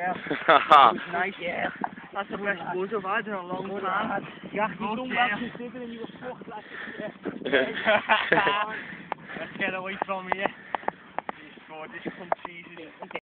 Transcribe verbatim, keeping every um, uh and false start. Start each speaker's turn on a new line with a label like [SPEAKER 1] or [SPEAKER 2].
[SPEAKER 1] Yeah. Nice. Yeah. That's the best buzz I've had in a long time. You actually come back considering you were fucked last year. Let's get away from here. This God, this country is